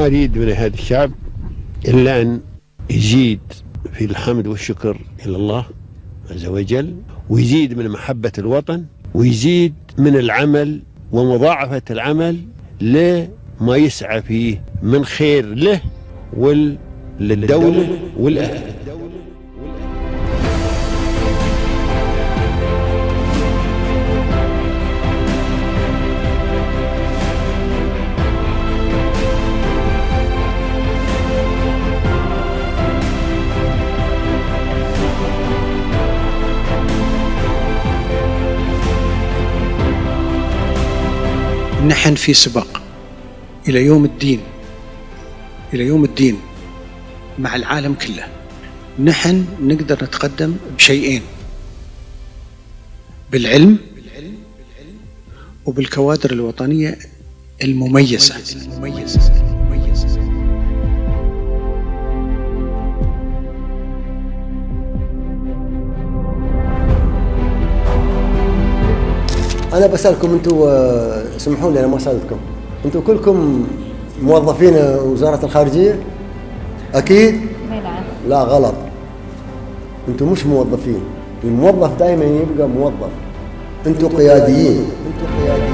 ما أريد من هذا الشعب إلا أن يزيد في الحمد والشكر إلى الله عز وجل، ويزيد من محبة الوطن، ويزيد من العمل ومضاعفة العمل لما يسعى فيه من خير له وللدولة والأهل. نحن في سباق إلى يوم الدين، إلى يوم الدين مع العالم كله. نحن نقدر نتقدم بشيئين: بالعلم وبالكوادر الوطنية المميزة. أنا بسألكم أنتم، سمحوا لي أنا ما سألتكم، أنتم كلكم موظفين وزارة الخارجية؟ أكيد؟ نعم. لا غلط، أنتم مش موظفين، الموظف دائما يبقى موظف، أنتم قياديين.